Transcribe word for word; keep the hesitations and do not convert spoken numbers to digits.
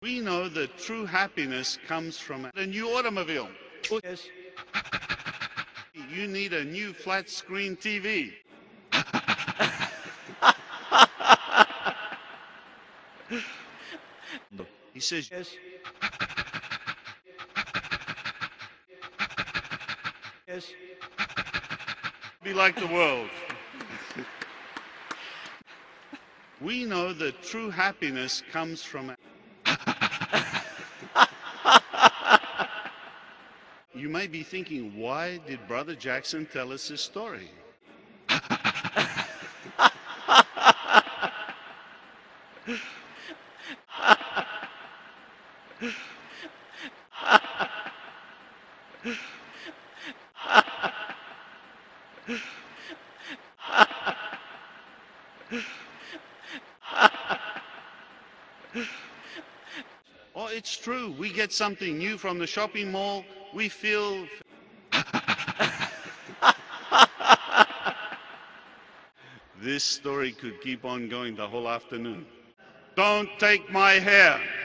We know that true happiness comes from a new automobile. Yes. You need a new flat screen T V. He says, Yes. Yes. be like the world. We know that true happiness comes from a You may be thinking, why did Brother Jackson tell us this story? Oh, it's true. We get something new from the shopping mall. We feel... This story could keep on going the whole afternoon. Don't take my hair.